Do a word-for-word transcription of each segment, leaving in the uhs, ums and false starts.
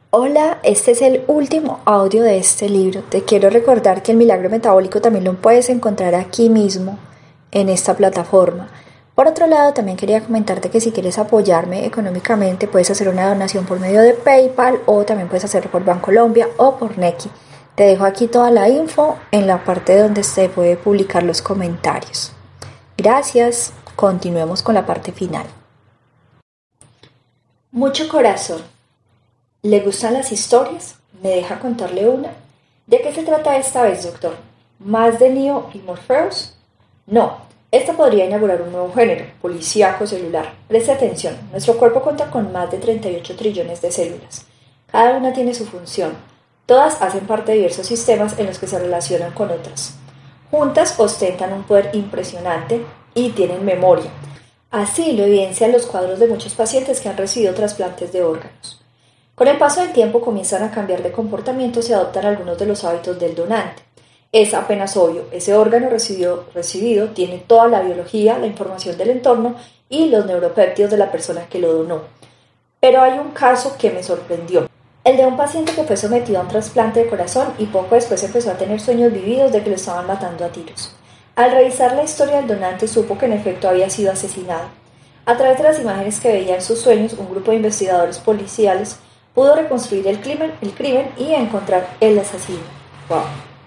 Hola, este es el último audio de este libro. Te quiero recordar que el milagro metabólico también lo puedes encontrar aquí mismo, en esta plataforma. Por otro lado, también quería comentarte que si quieres apoyarme económicamente, puedes hacer una donación por medio de PayPal o también puedes hacerlo por Bancolombia o por Nequi. Te dejo aquí toda la info en la parte donde se puede publicar los comentarios. Gracias. Continuemos con la parte final. Mucho corazón. ¿Le gustan las historias? ¿Me deja contarle una? ¿De qué se trata esta vez, doctor? ¿Más de Neo y Morpheus? No, esta podría inaugurar un nuevo género, policíaco celular. Preste atención, nuestro cuerpo cuenta con más de treinta y ocho trillones de células. Cada una tiene su función. Todas hacen parte de diversos sistemas en los que se relacionan con otras. Juntas ostentan un poder impresionante y tienen memoria. Así lo evidencian los cuadros de muchos pacientes que han recibido trasplantes de órganos. Con el paso del tiempo comienzan a cambiar de comportamiento y se adoptan algunos de los hábitos del donante. Es apenas obvio, ese órgano recibido, recibido tiene toda la biología, la información del entorno y los neuropéptidos de la persona que lo donó. Pero hay un caso que me sorprendió. El de un paciente que fue sometido a un trasplante de corazón y poco después empezó a tener sueños vividos de que lo estaban matando a tiros. Al revisar la historia del donante supo que en efecto había sido asesinado. A través de las imágenes que veía en sus sueños, un grupo de investigadores policiales pudo reconstruir el crimen, el crimen y encontrar el asesino. ¡Wow!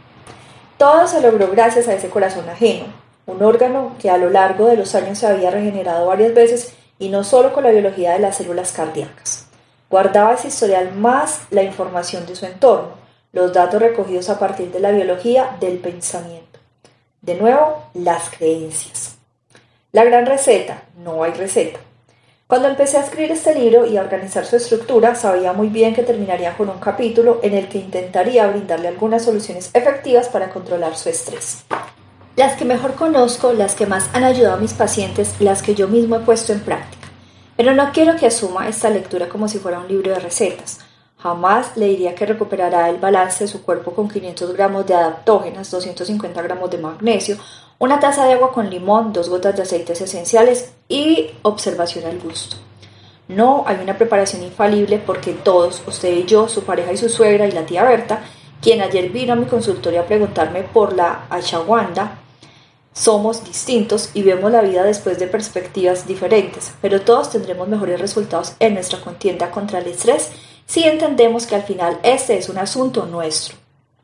Todo se logró gracias a ese corazón ajeno, un órgano que a lo largo de los años se había regenerado varias veces y no solo con la biología de las células cardíacas. Guardaba ese historial más la información de su entorno, los datos recogidos a partir de la biología del pensamiento. De nuevo, las creencias. La gran receta, no hay receta. Cuando empecé a escribir este libro y a organizar su estructura, sabía muy bien que terminaría con un capítulo en el que intentaría brindarle algunas soluciones efectivas para controlar su estrés. Las que mejor conozco, las que más han ayudado a mis pacientes, las que yo mismo he puesto en práctica. Pero no quiero que asuma esta lectura como si fuera un libro de recetas. Jamás le diría que recuperará el balance de su cuerpo con quinientos gramos de adaptógenas, doscientos cincuenta gramos de magnesio, una taza de agua con limón, dos gotas de aceites esenciales y observación al gusto. No hay una preparación infalible porque todos, usted y yo, su pareja y su suegra y la tía Berta, quien ayer vino a mi consultorio a preguntarme por la ashwagandha, somos distintos y vemos la vida después de perspectivas diferentes, pero todos tendremos mejores resultados en nuestra contienda contra el estrés si entendemos que al final este es un asunto nuestro,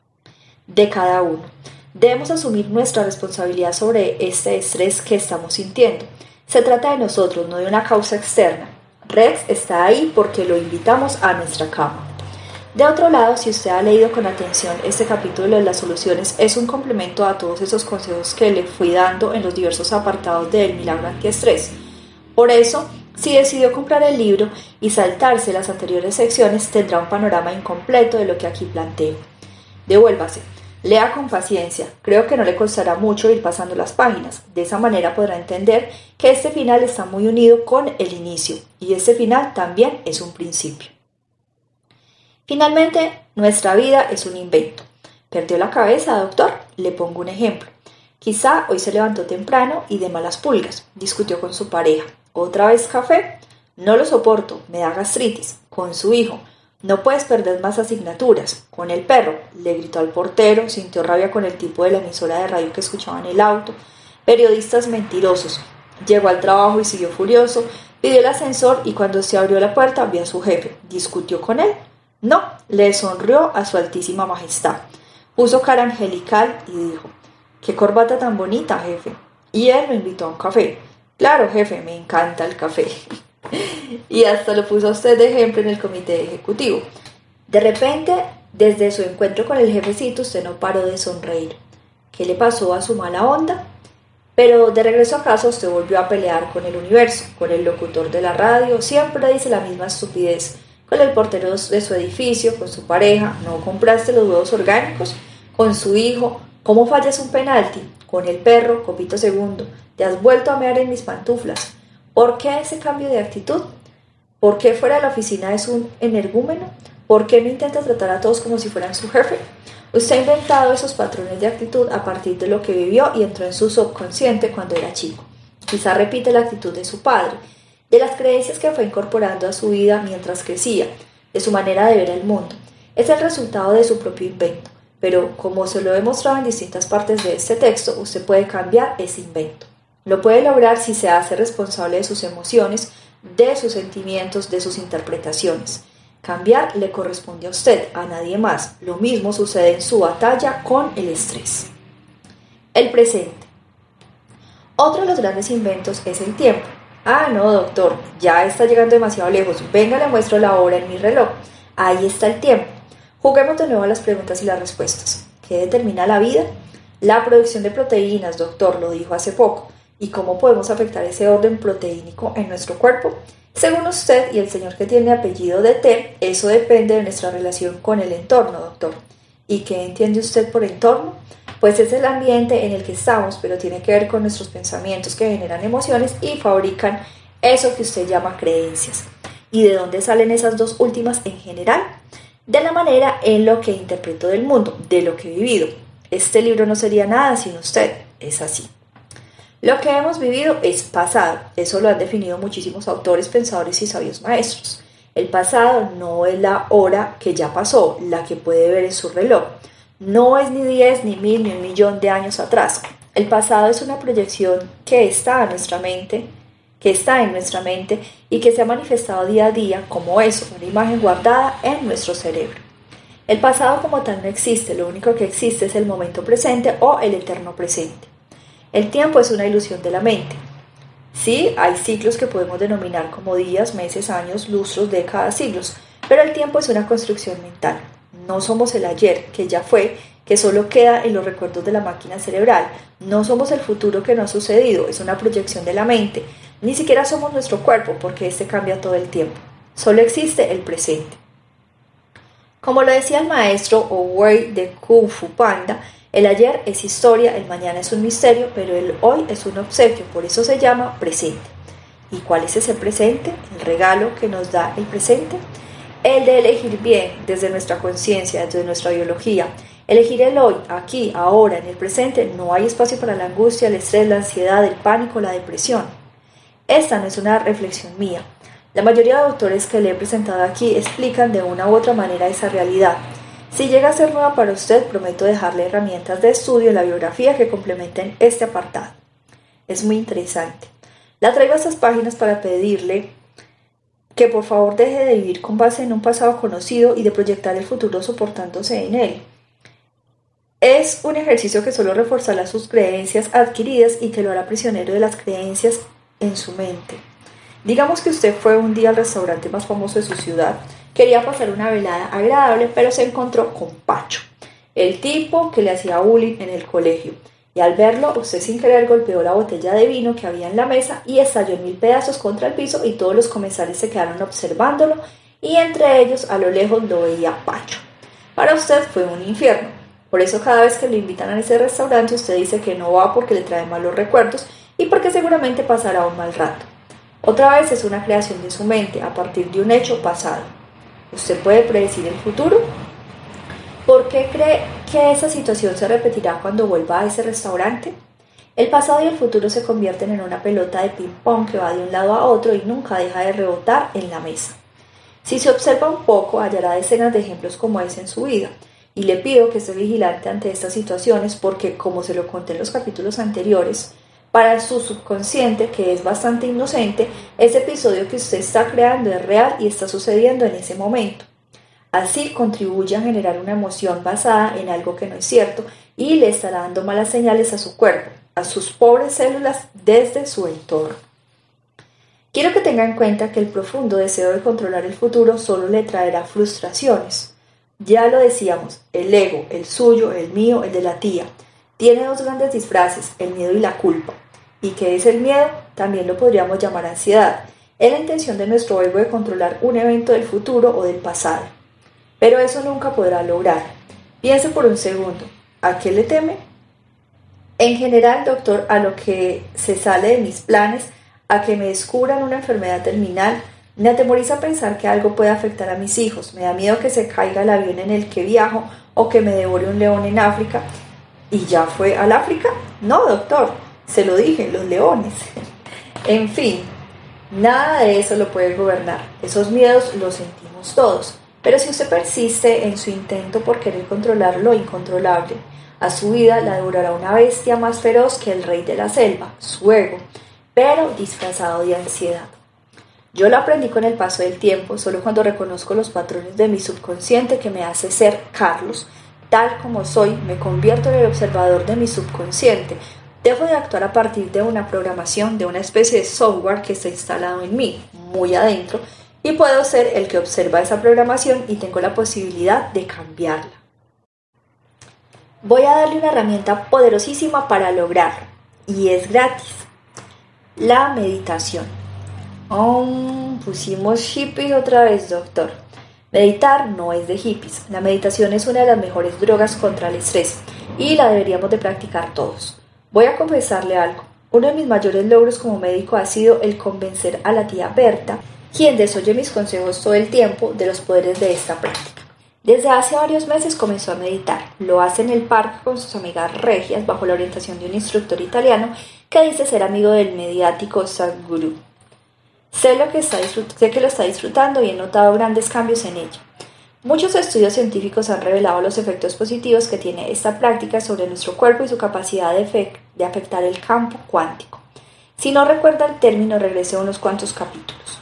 de cada uno. Debemos asumir nuestra responsabilidad sobre este estrés que estamos sintiendo. Se trata de nosotros, no de una causa externa. Rex está ahí porque lo invitamos a nuestra cama. De otro lado, si usted ha leído con atención este capítulo de las soluciones, es un complemento a todos esos consejos que le fui dando en los diversos apartados del Milagro Antiestrés. Por eso, si decidió comprar el libro y saltarse las anteriores secciones, tendrá un panorama incompleto de lo que aquí planteo. Devuélvase. Lea con paciencia, creo que no le costará mucho ir pasando las páginas, de esa manera podrá entender que este final está muy unido con el inicio y este final también es un principio. Finalmente, nuestra vida es un invento. ¿Perdió la cabeza, doctor? Le pongo un ejemplo. Quizá hoy se levantó temprano y de malas pulgas, discutió con su pareja. ¿Otra vez café? No lo soporto, me da gastritis. Con su hijo. No puedes perder más asignaturas. Con el perro, le gritó al portero, sintió rabia con el tipo de la emisora de radio que escuchaba en el auto. Periodistas mentirosos. Llegó al trabajo y siguió furioso, pidió el ascensor y cuando se abrió la puerta vio a su jefe. ¿Discutió con él? No, le sonrió a su altísima majestad. Puso cara angelical y dijo, «¡Qué corbata tan bonita, jefe!» Y él lo invitó a un café. «Claro, jefe, me encanta el café». Y hasta lo puso a usted de ejemplo en el comité ejecutivo. De repente, desde su encuentro con el jefecito, usted no paró de sonreír. ¿Qué le pasó a su mala onda? Pero de regreso a casa usted volvió a pelear con el universo, con el locutor de la radio, siempre dice la misma estupidez, con el portero de su edificio, con su pareja, no compraste los huevos orgánicos, con su hijo, ¿cómo fallas un penalti? Con el perro, copito segundo, te has vuelto a mear en mis pantuflas. ¿Por qué ese cambio de actitud? ¿Por qué fuera de la oficina es un energúmeno? ¿Por qué no intenta tratar a todos como si fueran su jefe? Usted ha inventado esos patrones de actitud a partir de lo que vivió y entró en su subconsciente cuando era chico. Quizá repite la actitud de su padre, de las creencias que fue incorporando a su vida mientras crecía. de su manera de ver el mundo. Es el resultado de su propio invento, pero como se lo he mostrado en distintas partes de este texto, usted puede cambiar ese invento. Lo puede lograr si se hace responsable de sus emociones, de sus sentimientos, de sus interpretaciones. Cambiar le corresponde a usted, a nadie más. Lo mismo sucede en su batalla con el estrés. El presente. Otro de los grandes inventos es el tiempo. Ah, no, doctor, ya está llegando demasiado lejos. Venga, le muestro la hora en mi reloj. Ahí está el tiempo. Juguemos de nuevo a las preguntas y las respuestas. ¿Qué determina la vida? La producción de proteínas, doctor, lo dijo hace poco. ¿Y cómo podemos afectar ese orden proteínico en nuestro cuerpo? Según usted y el señor que tiene apellido de T, eso depende de nuestra relación con el entorno, doctor. ¿Y qué entiende usted por entorno? Pues es el ambiente en el que estamos, pero tiene que ver con nuestros pensamientos que generan emociones y fabrican eso que usted llama creencias. ¿Y de dónde salen esas dos últimas en general? De la manera en lo que interpreto del mundo, de lo que he vivido. Este libro no sería nada sin usted, es así. Lo que hemos vivido es pasado, eso lo han definido muchísimos autores, pensadores y sabios maestros. El pasado no es la hora que ya pasó, la que puede ver en su reloj. No es ni diez, ni mil, ni un millón de años atrás. El pasado es una proyección que está en nuestra mente, que está en nuestra mente y que se ha manifestado día a día como eso, una imagen guardada en nuestro cerebro. El pasado como tal no existe, lo único que existe es el momento presente o el eterno presente. El tiempo es una ilusión de la mente. Sí, hay ciclos que podemos denominar como días, meses, años, lustros, décadas, siglos, pero el tiempo es una construcción mental. No somos el ayer, que ya fue, que solo queda en los recuerdos de la máquina cerebral. No somos el futuro que no ha sucedido, es una proyección de la mente. Ni siquiera somos nuestro cuerpo, porque este cambia todo el tiempo. Solo existe el presente. Como lo decía el maestro Owei de Kung Fu Panda, el ayer es historia, el mañana es un misterio, pero el hoy es un obsequio, por eso se llama presente. ¿Y cuál es ese presente? El regalo que nos da el presente. El de elegir bien, desde nuestra conciencia, desde nuestra biología. Elegir el hoy, aquí, ahora, en el presente, no hay espacio para la angustia, el estrés, la ansiedad, el pánico, la depresión. Esta no es una reflexión mía. La mayoría de autores que le he presentado aquí explican de una u otra manera esa realidad. Si llega a ser nueva para usted, prometo dejarle herramientas de estudio en la biografía que complementen este apartado. Es muy interesante. La traigo a estas páginas para pedirle que por favor deje de vivir con base en un pasado conocido y de proyectar el futuro soportándose en él. Es un ejercicio que solo reforzará sus creencias adquiridas y que lo hará prisionero de las creencias en su mente. Digamos que usted fue un día al restaurante más famoso de su ciudad. Quería pasar una velada agradable, pero se encontró con Pacho, el tipo que le hacía bullying en el colegio. Y al verlo, usted sin querer golpeó la botella de vino que había en la mesa y estalló en mil pedazos contra el piso y todos los comensales se quedaron observándolo y entre ellos a lo lejos lo veía Pacho. Para usted fue un infierno. Por eso cada vez que lo invitan a ese restaurante usted dice que no va porque le trae malos recuerdos y porque seguramente pasará un mal rato. Otra vez es una creación de su mente a partir de un hecho pasado. ¿Usted puede predecir el futuro? ¿Por qué cree que esa situación se repetirá cuando vuelva a ese restaurante? El pasado y el futuro se convierten en una pelota de ping-pong que va de un lado a otro y nunca deja de rebotar en la mesa. Si se observa un poco, hallará decenas de ejemplos como ese en su vida. Y le pido que esté vigilante ante estas situaciones porque, como se lo conté en los capítulos anteriores, para su subconsciente, que es bastante inocente, ese episodio que usted está creando es real y está sucediendo en ese momento. Así contribuye a generar una emoción basada en algo que no es cierto y le estará dando malas señales a su cuerpo, a sus pobres células desde su entorno. Quiero que tenga en cuenta que el profundo deseo de controlar el futuro solo le traerá frustraciones. Ya lo decíamos, el ego, el suyo, el mío, el de la tía, tiene dos grandes disfraces, el miedo y la culpa. ¿Y qué es el miedo? También lo podríamos llamar ansiedad. Es la intención de nuestro ego de controlar un evento del futuro o del pasado. Pero eso nunca podrá lograr. Piense por un segundo, ¿a qué le teme? En general, doctor, a lo que se sale de mis planes, a que me descubran una enfermedad terminal. Me atemoriza pensar que algo puede afectar a mis hijos. Me da miedo que se caiga el avión en el que viajo o que me devore un león en África. ¿Y ya fue al África? No, doctor, se lo dije, los leones. En fin, nada de eso lo puede gobernar. Esos miedos los sentimos somos todos. Pero si usted persiste en su intento por querer controlar lo incontrolable, a su vida la devorará una bestia más feroz que el rey de la selva, su ego, pero disfrazado de ansiedad. Yo lo aprendí con el paso del tiempo, solo cuando reconozco los patrones de mi subconsciente que me hace ser Carlos. Tal como soy, me convierto en el observador de mi subconsciente. Dejo de actuar a partir de una programación, de una especie de software que está instalado en mí, muy adentro, y puedo ser el que observa esa programación y tengo la posibilidad de cambiarla. Voy a darle una herramienta poderosísima para lograrlo, y es gratis. La meditación. Oh, pusimos hippies otra vez, doctor. Meditar no es de hippies. La meditación es una de las mejores drogas contra el estrés y la deberíamos de practicar todos. Voy a confesarle algo. Uno de mis mayores logros como médico ha sido el convencer a la tía Berta, quien desoye mis consejos todo el tiempo, de los poderes de esta práctica. Desde hace varios meses comenzó a meditar. Lo hace en el parque con sus amigas regias bajo la orientación de un instructor italiano que dice ser amigo del mediático Sadhguru. Sé, lo que está sé que lo está disfrutando y he notado grandes cambios en ella. Muchos estudios científicos han revelado los efectos positivos que tiene esta práctica sobre nuestro cuerpo y su capacidad de, fe- de afectar el campo cuántico. Si no recuerda el término, regrese a unos cuantos capítulos.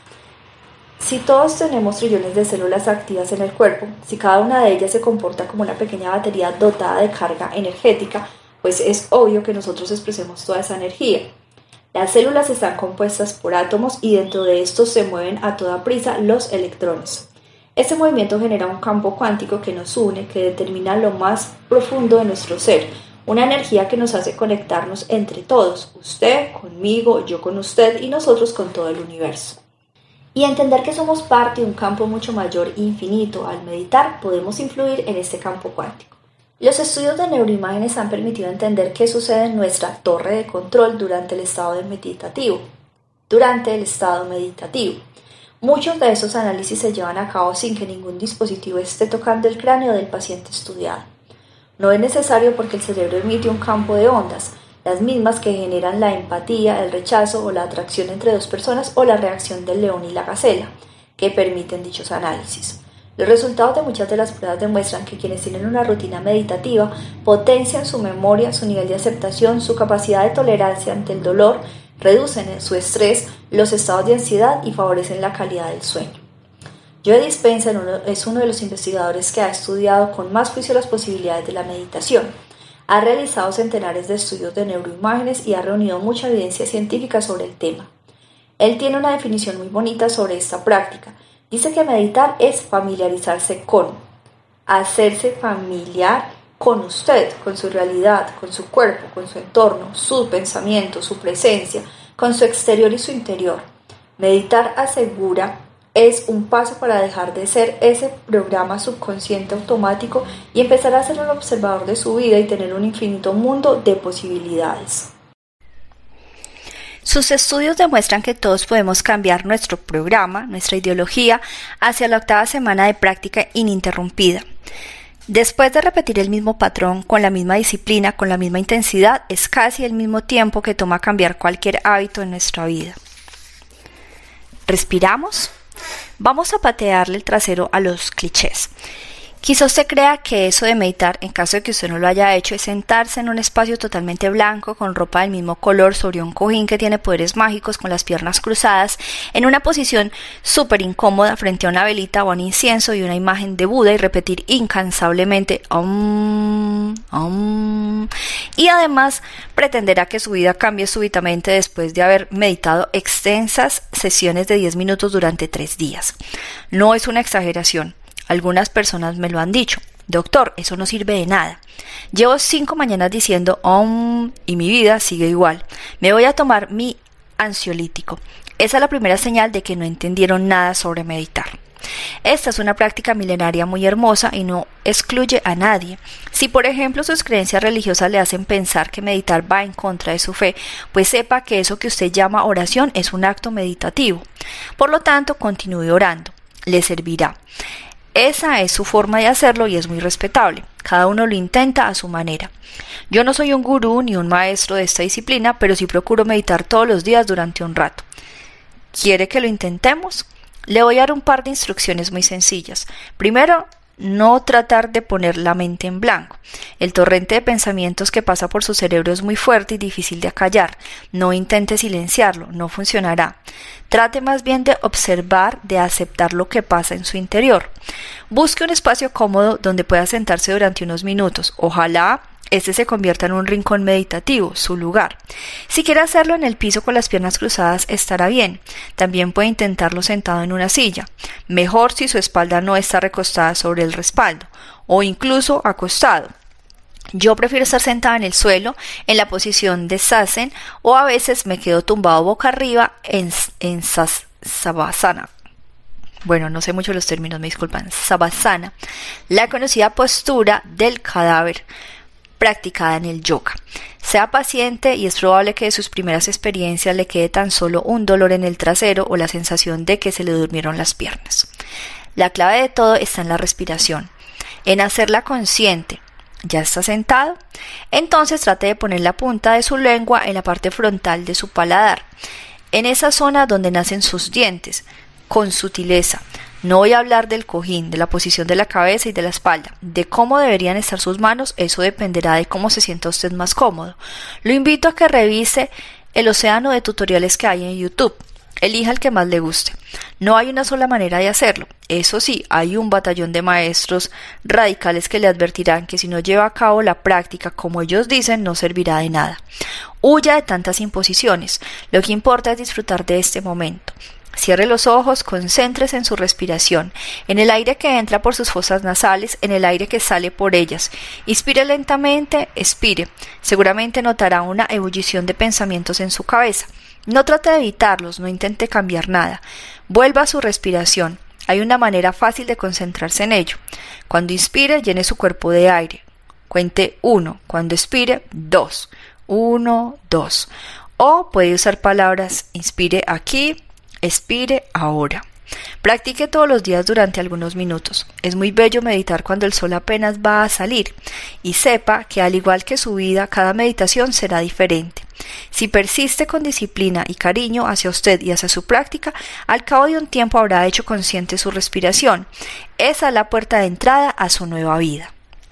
Si todos tenemos trillones de células activas en el cuerpo, si cada una de ellas se comporta como una pequeña batería dotada de carga energética, pues es obvio que nosotros expresemos toda esa energía. Las células están compuestas por átomos y dentro de estos se mueven a toda prisa los electrones. Este movimiento genera un campo cuántico que nos une, que determina lo más profundo de nuestro ser, una energía que nos hace conectarnos entre todos, usted conmigo, yo con usted y nosotros con todo el universo. Y entender que somos parte de un campo mucho mayor e infinito. Al meditar podemos influir en este campo cuántico. Los estudios de neuroimágenes han permitido entender qué sucede en nuestra torre de control durante el estado de meditativo. Durante el estado meditativo. Muchos de esos análisis se llevan a cabo sin que ningún dispositivo esté tocando el cráneo del paciente estudiado. No es necesario porque el cerebro emite un campo de ondas, las mismas que generan la empatía, el rechazo o la atracción entre dos personas o la reacción del león y la gacela, que permiten dichos análisis. Los resultados de muchas de las pruebas demuestran que quienes tienen una rutina meditativa potencian su memoria, su nivel de aceptación, su capacidad de tolerancia ante el dolor, reducen su estrés, los estados de ansiedad y favorecen la calidad del sueño. Joe Dispenza es uno de los investigadores que ha estudiado con más juicio las posibilidades de la meditación. Ha realizado centenares de estudios de neuroimágenes y ha reunido mucha evidencia científica sobre el tema. Él tiene una definición muy bonita sobre esta práctica. Dice que meditar es familiarizarse con, hacerse familiar con usted, con su realidad, con su cuerpo, con su entorno, su pensamiento, su presencia, con su exterior y su interior. Meditar, asegura, es un paso para dejar de ser ese programa subconsciente automático y empezar a ser un observador de su vida y tener un infinito mundo de posibilidades. Sus estudios demuestran que todos podemos cambiar nuestro programa, nuestra ideología, hacia la octava semana de práctica ininterrumpida. Después de repetir el mismo patrón, con la misma disciplina, con la misma intensidad, es casi el mismo tiempo que toma cambiar cualquier hábito en nuestra vida. ¿Respiramos? Vamos a patearle el trasero a los clichés. Quizá usted crea que eso de meditar, en caso de que usted no lo haya hecho, es sentarse en un espacio totalmente blanco, con ropa del mismo color, sobre un cojín que tiene poderes mágicos, con las piernas cruzadas, en una posición súper incómoda frente a una velita o a un incienso y una imagen de Buda y repetir incansablemente Om, Om. Y además pretenderá que su vida cambie súbitamente después de haber meditado extensas sesiones de diez minutos durante tres días. No es una exageración. Algunas personas me lo han dicho. Doctor, eso no sirve de nada. Llevo cinco mañanas diciendo Om y mi vida sigue igual. Me voy a tomar mi ansiolítico. Esa es la primera señal de que no entendieron nada sobre meditar. Esta es una práctica milenaria muy hermosa y no excluye a nadie. Si por ejemplo sus creencias religiosas le hacen pensar que meditar va en contra de su fe, pues sepa que eso que usted llama oración es un acto meditativo. Por lo tanto, continúe orando. Le servirá. Esa es su forma de hacerlo y es muy respetable. Cada uno lo intenta a su manera. Yo no soy un gurú ni un maestro de esta disciplina, pero sí procuro meditar todos los días durante un rato. ¿Quiere que lo intentemos? Le voy a dar un par de instrucciones muy sencillas. Primero, no tratar de poner la mente en blanco. El torrente de pensamientos que pasa por su cerebro es muy fuerte y difícil de acallar. No intente silenciarlo, no funcionará. Trate más bien de observar, de aceptar lo que pasa en su interior. Busque un espacio cómodo donde pueda sentarse durante unos minutos. Ojalá este se convierta en un rincón meditativo, su lugar. Si quiere hacerlo en el piso con las piernas cruzadas, estará bien. También puede intentarlo sentado en una silla. Mejor si su espalda no está recostada sobre el respaldo, o incluso acostado. Yo prefiero estar sentada en el suelo, en la posición de Zazen, o a veces me quedo tumbado boca arriba en, en Savasana. Bueno, no sé mucho los términos, me disculpan. Savasana, la conocida postura del cadáver, practicada en el yoga. Sea paciente y es probable que de sus primeras experiencias le quede tan solo un dolor en el trasero o la sensación de que se le durmieron las piernas. La clave de todo está en la respiración, en hacerla consciente. ¿Ya está sentado? Entonces trate de poner la punta de su lengua en la parte frontal de su paladar, en esa zona donde nacen sus dientes, con sutileza. No voy a hablar del cojín, de la posición de la cabeza y de la espalda, de cómo deberían estar sus manos, eso dependerá de cómo se sienta usted más cómodo. Lo invito a que revise el océano de tutoriales que hay en YouTube. Elija el que más le guste. No hay una sola manera de hacerlo. Eso sí, hay un batallón de maestros radicales que le advertirán que si no lleva a cabo la práctica como ellos dicen, no servirá de nada. Huya de tantas imposiciones. Lo que importa es disfrutar de este momento. Cierre los ojos, concéntrese en su respiración, en el aire que entra por sus fosas nasales, en el aire que sale por ellas. Inspire lentamente, expire. Seguramente notará una ebullición de pensamientos en su cabeza. No trate de evitarlos, no intente cambiar nada. Vuelva a su respiración. Hay una manera fácil de concentrarse en ello. Cuando inspire, llene su cuerpo de aire. Cuente uno. Cuando expire, dos. Uno, dos. O puede usar palabras, inspire aquí, expire ahora. Practique todos los días durante algunos minutos. Es muy bello meditar cuando el sol apenas va a salir, y sepa que al igual que su vida, cada meditación será diferente. Si persiste con disciplina y cariño hacia usted y hacia su práctica, al cabo de un tiempo habrá hecho consciente su respiración. Esa es la puerta de entrada a su nueva vida.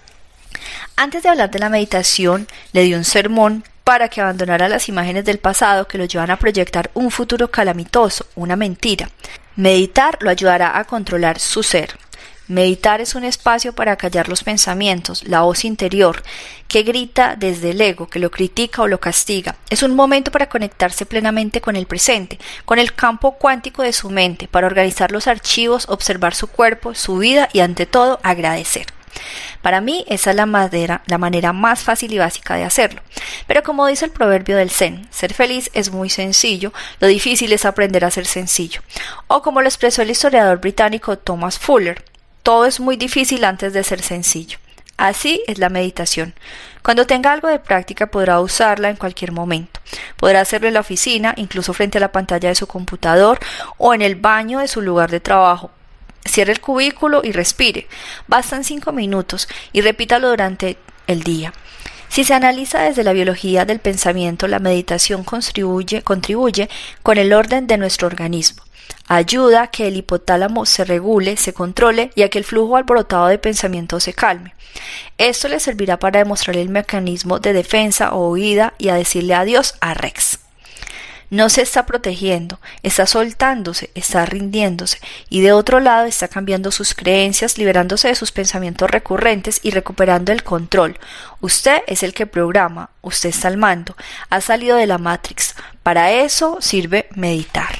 Antes de hablar de la meditación, le di un sermón para que abandonara las imágenes del pasado que lo llevan a proyectar un futuro calamitoso, una mentira. Meditar lo ayudará a controlar su ser. Meditar es un espacio para callar los pensamientos, la voz interior, que grita desde el ego, que lo critica o lo castiga. Es un momento para conectarse plenamente con el presente, con el campo cuántico de su mente, para organizar los archivos, observar su cuerpo, su vida y ante todo agradecer. Para mí esa es la manera, la manera más fácil y básica de hacerlo. Pero como dice el proverbio del Zen, ser feliz es muy sencillo, lo difícil es aprender a ser sencillo. O como lo expresó el historiador británico Thomas Fuller, todo es muy difícil antes de ser sencillo. Así es la meditación. Cuando tenga algo de práctica podrá usarla en cualquier momento. Podrá hacerlo en la oficina, incluso frente a la pantalla de su computador o en el baño de su lugar de trabajo. Cierre el cubículo y respire. Bastan cinco minutos y repítalo durante el día. Si se analiza desde la biología del pensamiento, la meditación contribuye, contribuye con el orden de nuestro organismo. Ayuda a que el hipotálamo se regule, se controle y a que el flujo alborotado de pensamiento se calme. Esto le servirá para demostrar el mecanismo de defensa o huida y a decirle adiós a Rex. No se está protegiendo, está soltándose, está rindiéndose y de otro lado está cambiando sus creencias, liberándose de sus pensamientos recurrentes y recuperando el control. Usted es el que programa, usted está al mando, ha salido de la Matrix. Para eso sirve meditar.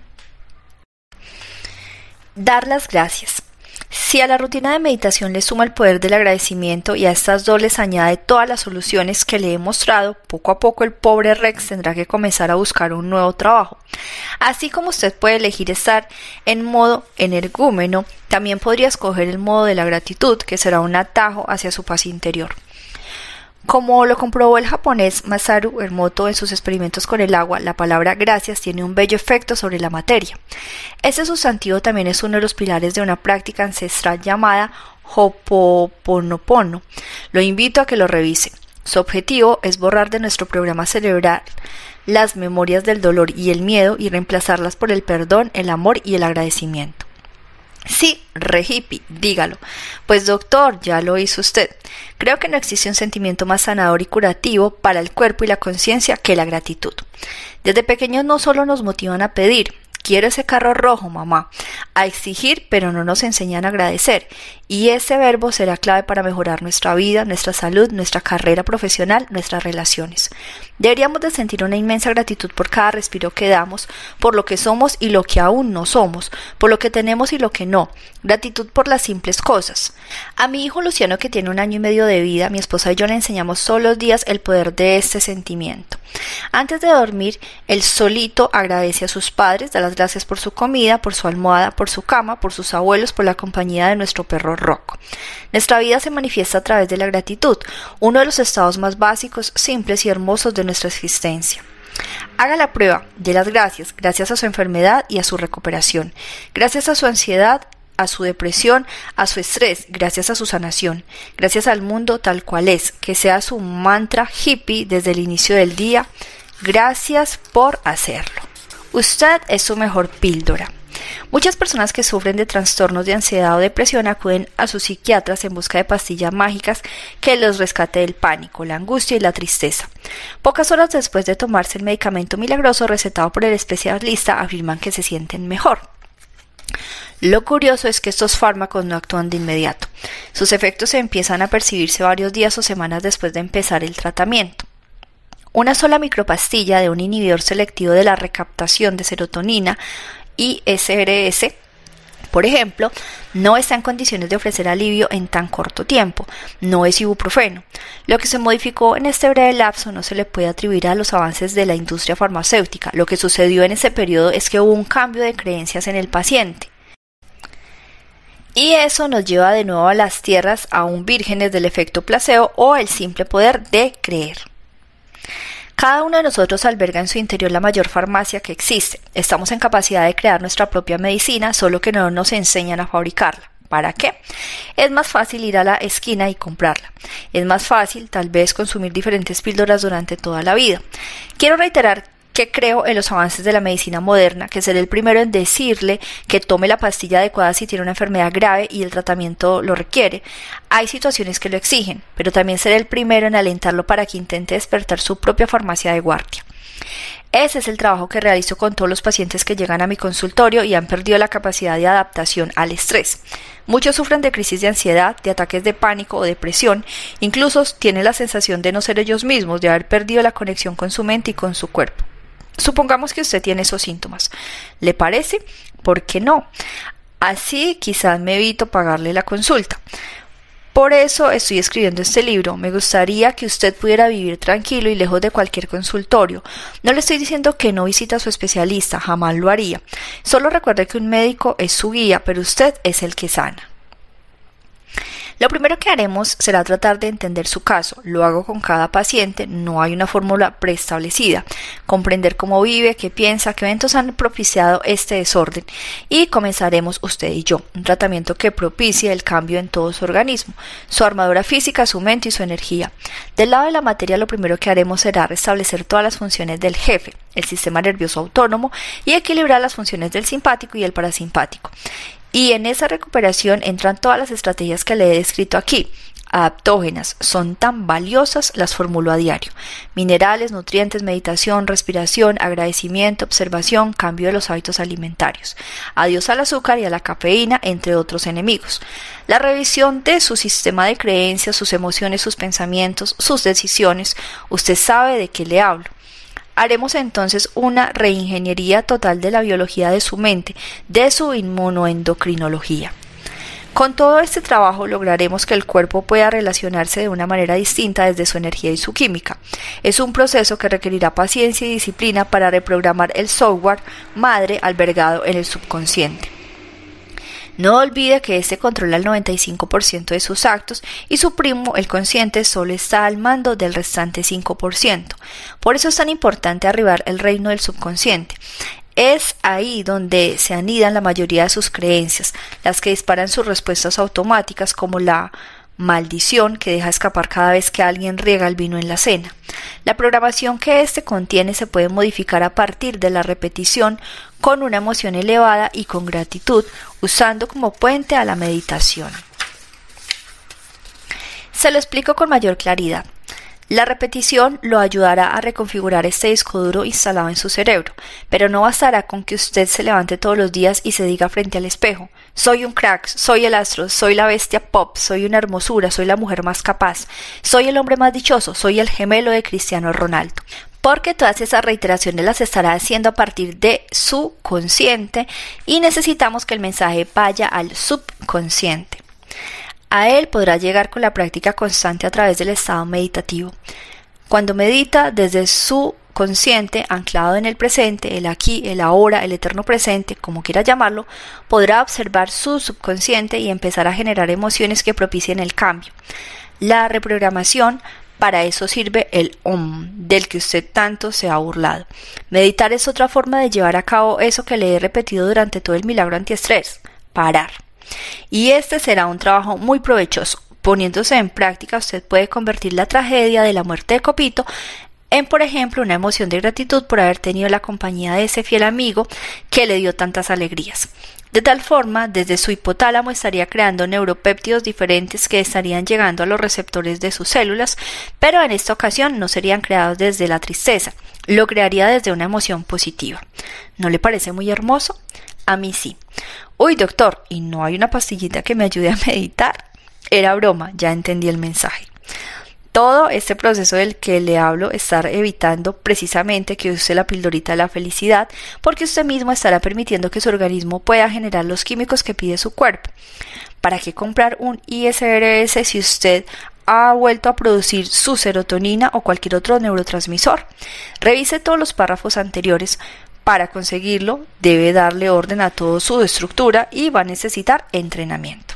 Dar las gracias. Si a la rutina de meditación le suma el poder del agradecimiento y a estas dos les añade todas las soluciones que le he mostrado, poco a poco el pobre Rex tendrá que comenzar a buscar un nuevo trabajo. Así como usted puede elegir estar en modo energúmeno, también podría escoger el modo de la gratitud, que será un atajo hacia su paz interior. Como lo comprobó el japonés Masaru Emoto en sus experimentos con el agua, la palabra gracias tiene un bello efecto sobre la materia. Este sustantivo también es uno de los pilares de una práctica ancestral llamada Ho'oponopono. Lo invito a que lo revise. Su objetivo es borrar de nuestro programa cerebral las memorias del dolor y el miedo y reemplazarlas por el perdón, el amor y el agradecimiento. Sí, re hippie, dígalo. Pues doctor, ya lo hizo usted. Creo que no existe un sentimiento más sanador y curativo para el cuerpo y la conciencia que la gratitud. Desde pequeños no solo nos motivan a pedir, quiero ese carro rojo, mamá, a exigir, pero no nos enseñan a agradecer. Y ese verbo será clave para mejorar nuestra vida, nuestra salud, nuestra carrera profesional, nuestras relaciones. Deberíamos de sentir una inmensa gratitud por cada respiro que damos, por lo que somos y lo que aún no somos, por lo que tenemos y lo que no. Gratitud por las simples cosas. A mi hijo Luciano, que tiene un año y medio de vida, mi esposa y yo le enseñamos todos los días el poder de este sentimiento. Antes de dormir, él solito agradece a sus padres, da las gracias por su comida, por su almohada, por su cama, por sus abuelos, por la compañía de nuestro perro Rocco. Nuestra vida se manifiesta a través de la gratitud, uno de los estados más básicos, simples y hermosos de nuestra existencia. Haga la prueba, dé las gracias, gracias a su enfermedad y a su recuperación, gracias a su ansiedad, a su depresión, a su estrés, gracias a su sanación, gracias al mundo tal cual es, que sea su mantra hippie desde el inicio del día. Gracias por hacerlo. Usted es su mejor píldora. Muchas personas que sufren de trastornos de ansiedad o depresión acuden a sus psiquiatras en busca de pastillas mágicas que los rescate del pánico, la angustia y la tristeza. Pocas horas después de tomarse el medicamento milagroso recetado por el especialista, afirman que se sienten mejor. Lo curioso es que estos fármacos no actúan de inmediato. Sus efectos se empiezan a percibirse varios días o semanas después de empezar el tratamiento. Una sola micropastilla de un inhibidor selectivo de la recaptación de serotonina, I S R S, por ejemplo, no está en condiciones de ofrecer alivio en tan corto tiempo. No es ibuprofeno. Lo que se modificó en este breve lapso no se le puede atribuir a los avances de la industria farmacéutica. Lo que sucedió en ese periodo es que hubo un cambio de creencias en el paciente. Y eso nos lleva de nuevo a las tierras aún vírgenes del efecto placebo o el simple poder de creer. Cada uno de nosotros alberga en su interior la mayor farmacia que existe. Estamos en capacidad de crear nuestra propia medicina, solo que no nos enseñan a fabricarla. ¿Para qué? Es más fácil ir a la esquina y comprarla. Es más fácil, tal vez, consumir diferentes píldoras durante toda la vida. Quiero reiterar que creo en los avances de la medicina moderna, que seré el primero en decirle que tome la pastilla adecuada si tiene una enfermedad grave y el tratamiento lo requiere. Hay situaciones que lo exigen, pero también seré el primero en alentarlo para que intente despertar su propia farmacia de guardia. Ese es el trabajo que realizo con todos los pacientes que llegan a mi consultorio y han perdido la capacidad de adaptación al estrés. Muchos sufren de crisis de ansiedad, de ataques de pánico o depresión, incluso tienen la sensación de no ser ellos mismos, de haber perdido la conexión con su mente y con su cuerpo. Supongamos que usted tiene esos síntomas. ¿Le parece? ¿Por qué no? Así quizás me evito pagarle la consulta. Por eso estoy escribiendo este libro. Me gustaría que usted pudiera vivir tranquilo y lejos de cualquier consultorio. No le estoy diciendo que no visite a su especialista, jamás lo haría. Solo recuerde que un médico es su guía, pero usted es el que sana. Lo primero que haremos será tratar de entender su caso. Lo hago con cada paciente, no hay una fórmula preestablecida. Comprender cómo vive, qué piensa, qué eventos han propiciado este desorden. Y comenzaremos usted y yo, un tratamiento que propicie el cambio en todo su organismo, su armadura física, su mente y su energía. Del lado de la materia, lo primero que haremos será restablecer todas las funciones del jefe, el sistema nervioso autónomo, y equilibrar las funciones del simpático y el parasimpático. Y en esa recuperación entran todas las estrategias que le he descrito aquí. Adaptógenas, son tan valiosas, las formulo a diario. Minerales, nutrientes, meditación, respiración, agradecimiento, observación, cambio de los hábitos alimentarios. Adiós al azúcar y a la cafeína, entre otros enemigos. La revisión de su sistema de creencias, sus emociones, sus pensamientos, sus decisiones. Usted sabe de qué le hablo. Haremos entonces una reingeniería total de la biología de su mente, de su inmunoendocrinología. Con todo este trabajo lograremos que el cuerpo pueda relacionarse de una manera distinta desde su energía y su química. Es un proceso que requerirá paciencia y disciplina para reprogramar el software madre albergado en el subconsciente. No olvide que este controla el noventa y cinco por ciento de sus actos y su primo, el consciente, solo está al mando del restante cinco por ciento. Por eso es tan importante arribar el reino del subconsciente. Es ahí donde se anidan la mayoría de sus creencias, las que disparan sus respuestas automáticas como la maldición que deja escapar cada vez que alguien riega el vino en la cena. La programación que éste contiene se puede modificar a partir de la repetición con una emoción elevada y con gratitud, usando como puente a la meditación. Se lo explico con mayor claridad. La repetición lo ayudará a reconfigurar este disco duro instalado en su cerebro, pero no bastará con que usted se levante todos los días y se diga frente al espejo: soy un crack, soy el astro, soy la bestia pop, soy una hermosura, soy la mujer más capaz, soy el hombre más dichoso, soy el gemelo de Cristiano Ronaldo. Porque todas esas reiteraciones las estará haciendo a partir de su consciente y necesitamos que el mensaje vaya al subconsciente. A él podrá llegar con la práctica constante a través del estado meditativo. Cuando medita desde su consciente, anclado en el presente, el aquí, el ahora, el eterno presente, como quiera llamarlo, podrá observar su subconsciente y empezar a generar emociones que propicien el cambio. La reprogramación, para eso sirve el Om, del que usted tanto se ha burlado. Meditar es otra forma de llevar a cabo eso que le he repetido durante todo el milagro antiestrés: parar. Y este será un trabajo muy provechoso. Poniéndose en práctica, usted puede convertir la tragedia de la muerte de Copito en, por ejemplo, una emoción de gratitud por haber tenido la compañía de ese fiel amigo que le dio tantas alegrías. De tal forma, desde su hipotálamo estaría creando neuropéptidos diferentes que estarían llegando a los receptores de sus células, pero en esta ocasión no serían creados desde la tristeza, lo crearía desde una emoción positiva. ¿No le parece muy hermoso? A mí sí. Uy, doctor, ¿y no hay una pastillita que me ayude a meditar? Era broma, ya entendí el mensaje. Todo este proceso del que le hablo estar evitando precisamente que use la pildorita de la felicidad, porque usted mismo estará permitiendo que su organismo pueda generar los químicos que pide su cuerpo. ¿Para qué comprar un I S R S si usted ha vuelto a producir su serotonina o cualquier otro neurotransmisor? Revise todos los párrafos anteriores. Para conseguirlo, debe darle orden a toda su estructura y va a necesitar entrenamiento.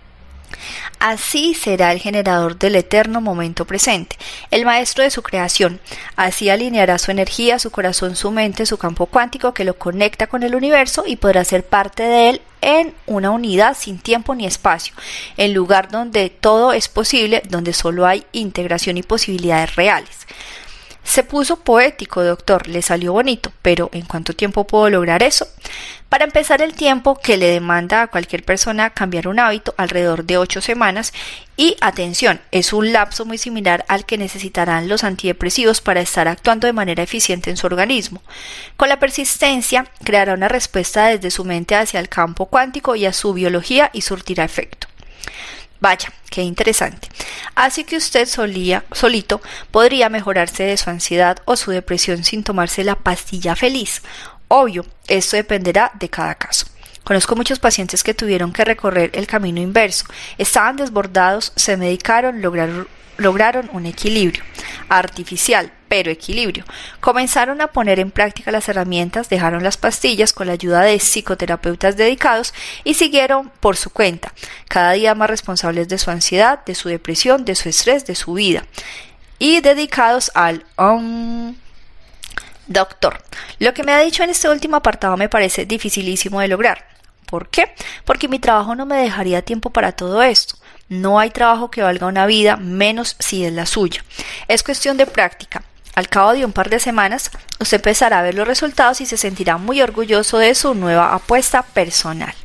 Así será el generador del eterno momento presente, el maestro de su creación. Así alineará su energía, su corazón, su mente, su campo cuántico que lo conecta con el universo y podrá ser parte de él en una unidad sin tiempo ni espacio, en lugar donde todo es posible, donde solo hay integración y posibilidades reales. Se puso poético, doctor, le salió bonito, pero ¿en cuánto tiempo puedo lograr eso? Para empezar, el tiempo que le demanda a cualquier persona cambiar un hábito, alrededor de ocho semanas, y atención, es un lapso muy similar al que necesitarán los antidepresivos para estar actuando de manera eficiente en su organismo. Con la persistencia, creará una respuesta desde su mente hacia el campo cuántico y a su biología y surtirá efecto. Vaya, qué interesante. Así que usted solía, solito podría mejorarse de su ansiedad o su depresión sin tomarse la pastilla feliz. Obvio, esto dependerá de cada caso. Conozco muchos pacientes que tuvieron que recorrer el camino inverso. Estaban desbordados, se medicaron, lograron, lograron un equilibrio. Artificial, pero equilibrio. Comenzaron a poner en práctica las herramientas, dejaron las pastillas con la ayuda de psicoterapeutas dedicados y siguieron por su cuenta, cada día más responsables de su ansiedad, de su depresión, de su estrés, de su vida, y dedicados al um, doctor. Lo que me ha dicho en este último apartado me parece dificilísimo de lograr. ¿Por qué? Porque mi trabajo no me dejaría tiempo para todo esto. No hay trabajo que valga una vida, menos si es la suya. Es cuestión de práctica. Al cabo de un par de semanas, usted empezará a ver los resultados y se sentirá muy orgulloso de su nueva apuesta personal.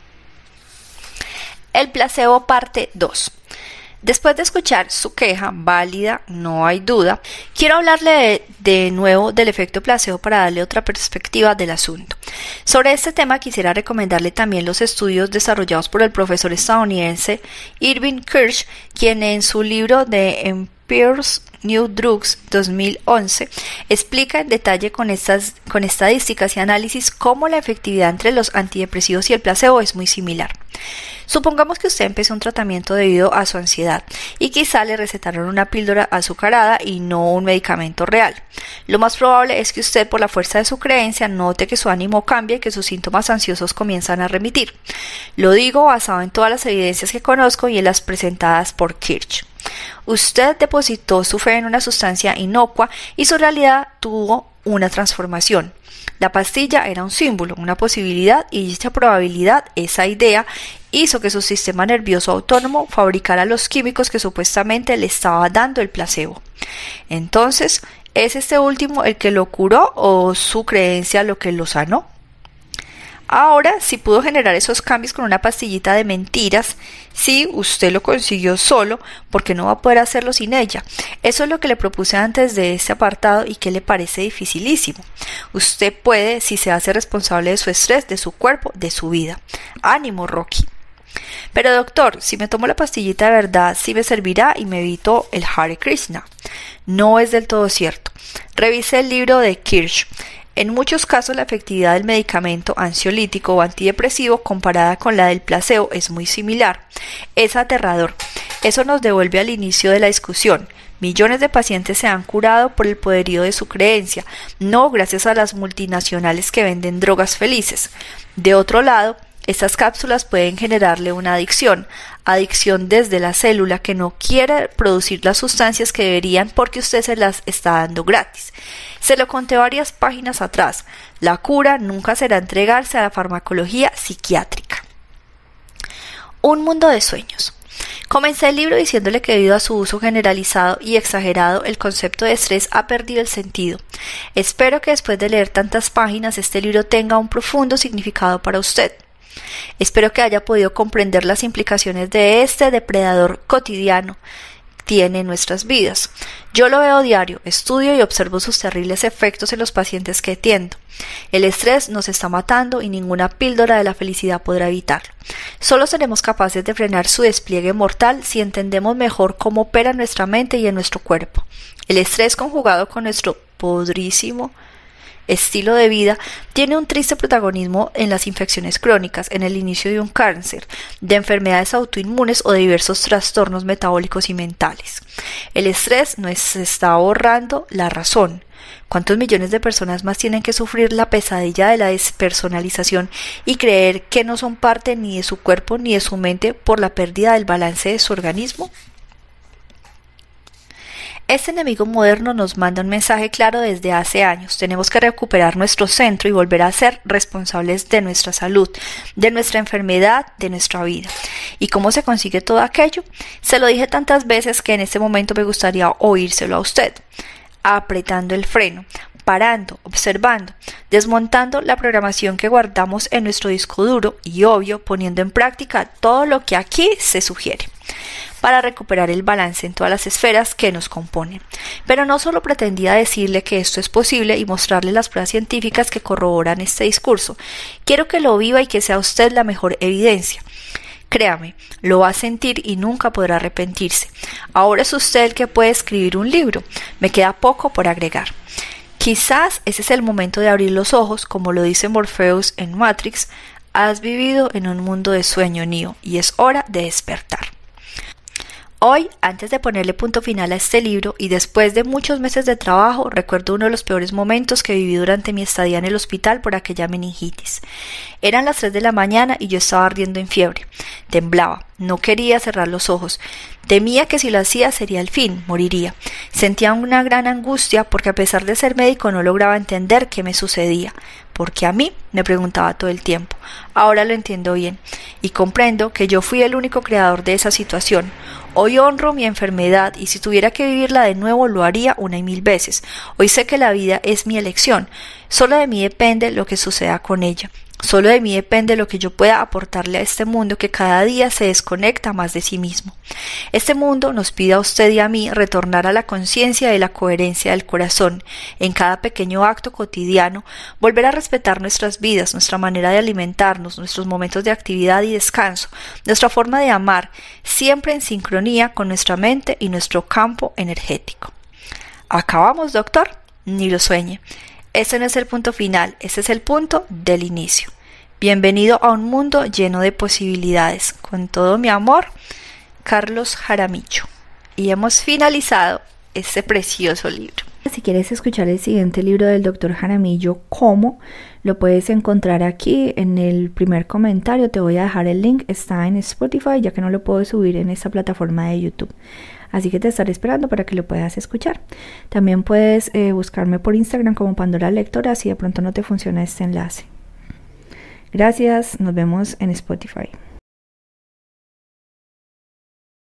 El placebo parte dos. Después de escuchar su queja, válida, no hay duda, quiero hablarle de, de nuevo del efecto placebo para darle otra perspectiva del asunto. Sobre este tema quisiera recomendarle también los estudios desarrollados por el profesor estadounidense Irving Kirsch, quien en su libro de Empirical New Drugs dos mil once explica en detalle con, estas, con estadísticas y análisis cómo la efectividad entre los antidepresivos y el placebo es muy similar. Supongamos que usted empezó un tratamiento debido a su ansiedad y quizá le recetaron una píldora azucarada y no un medicamento real. Lo más probable es que usted, por la fuerza de su creencia, note que su ánimo cambia y que sus síntomas ansiosos comienzan a remitir. Lo digo basado en todas las evidencias que conozco y en las presentadas por Kirsch. Usted depositó su fe en una sustancia inocua y su realidad tuvo una transformación. La pastilla era un símbolo, una posibilidad, y dicha probabilidad, esa idea, hizo que su sistema nervioso autónomo fabricara los químicos que supuestamente le estaba dando el placebo. Entonces, ¿es este último el que lo curó o su creencia lo que lo sanó? Ahora, si pudo generar esos cambios con una pastillita de mentiras, si usted lo consiguió solo, ¿por qué no va a poder hacerlo sin ella? Eso es lo que le propuse antes de este apartado y que le parece dificilísimo. Usted puede si se hace responsable de su estrés, de su cuerpo, de su vida. ¡Ánimo, Rocky! Pero doctor, si me tomo la pastillita de verdad, sí me servirá y me evito el Hare Krishna. No es del todo cierto. Revise el libro de Kirsch. En muchos casos la efectividad del medicamento ansiolítico o antidepresivo comparada con la del placebo es muy similar. Es aterrador. Eso nos devuelve al inicio de la discusión. Millones de pacientes se han curado por el poderío de su creencia, no gracias a las multinacionales que venden drogas felices. De otro lado, estas cápsulas pueden generarle una adicción, adicción desde la célula que no quiere producir las sustancias que deberían porque usted se las está dando gratis. Se lo conté varias páginas atrás, la cura nunca será entregarse a la farmacología psiquiátrica. Un mundo de sueños. Comencé el libro diciéndole que debido a su uso generalizado y exagerado, el concepto de estrés ha perdido el sentido. Espero que después de leer tantas páginas este libro tenga un profundo significado para usted. Espero que haya podido comprender las implicaciones de este depredador cotidiano tiene en nuestras vidas. Yo lo veo diario, estudio y observo sus terribles efectos en los pacientes que atiendo. El estrés nos está matando y ninguna píldora de la felicidad podrá evitarlo. Solo seremos capaces de frenar su despliegue mortal si entendemos mejor cómo opera nuestra mente y en nuestro cuerpo. El estrés conjugado con nuestro podrísimo estilo de vida tiene un triste protagonismo en las infecciones crónicas, en el inicio de un cáncer, de enfermedades autoinmunes o de diversos trastornos metabólicos y mentales. El estrés nos está ahorrando la razón. ¿Cuántos millones de personas más tienen que sufrir la pesadilla de la despersonalización y creer que no son parte ni de su cuerpo ni de su mente por la pérdida del balance de su organismo? Este enemigo moderno nos manda un mensaje claro desde hace años. Tenemos que recuperar nuestro centro y volver a ser responsables de nuestra salud, de nuestra enfermedad, de nuestra vida. ¿Y cómo se consigue todo aquello? Se lo dije tantas veces que en este momento me gustaría oírselo a usted. Apretando el freno, parando, observando, desmontando la programación que guardamos en nuestro disco duro y, obvio, poniendo en práctica todo lo que aquí se sugiere, para recuperar el balance en todas las esferas que nos componen. Pero no solo pretendía decirle que esto es posible y mostrarle las pruebas científicas que corroboran este discurso. Quiero que lo viva y que sea usted la mejor evidencia. Créame, lo va a sentir y nunca podrá arrepentirse. Ahora es usted el que puede escribir un libro. Me queda poco por agregar. Quizás ese es el momento de abrir los ojos, como lo dice Morpheus en Matrix. Has vivido en un mundo de sueño, Neo, y es hora de despertar. Hoy, antes de ponerle punto final a este libro y después de muchos meses de trabajo, recuerdo uno de los peores momentos que viví durante mi estadía en el hospital por aquella meningitis. Eran las tres de la mañana y yo estaba ardiendo en fiebre. Temblaba, no quería cerrar los ojos. Temía que si lo hacía sería el fin, moriría. Sentía una gran angustia porque a pesar de ser médico no lograba entender qué me sucedía. Porque a mí me preguntaba todo el tiempo. Ahora lo entiendo bien y comprendo que yo fui el único creador de esa situación. Hoy honro mi enfermedad y si tuviera que vivirla de nuevo lo haría una y mil veces. Hoy sé que la vida es mi elección. Solo de mí depende lo que suceda con ella. Solo de mí depende lo que yo pueda aportarle a este mundo que cada día se desconecta más de sí mismo. Este mundo nos pide a usted y a mí retornar a la conciencia de la coherencia del corazón, en cada pequeño acto cotidiano, volver a respetar nuestras vidas, nuestra manera de alimentarnos, nuestros momentos de actividad y descanso, nuestra forma de amar, siempre en sincronía con nuestra mente y nuestro campo energético. ¿Acabamos, doctor? Ni lo sueñe. Ese no es el punto final, ese es el punto del inicio. Bienvenido a un mundo lleno de posibilidades. Con todo mi amor, Carlos Jaramillo. Y hemos finalizado este precioso libro. Si quieres escuchar el siguiente libro del doctor Jaramillo, ¿Cómo? Lo puedes encontrar aquí en el primer comentario. Te voy a dejar el link, está en Spotify, ya que no lo puedo subir en esta plataforma de YouTube. Así que te estaré esperando para que lo puedas escuchar. También puedes eh, buscarme por Instagram como Pandora Lectora si de pronto no te funciona este enlace. Gracias, nos vemos en Spotify.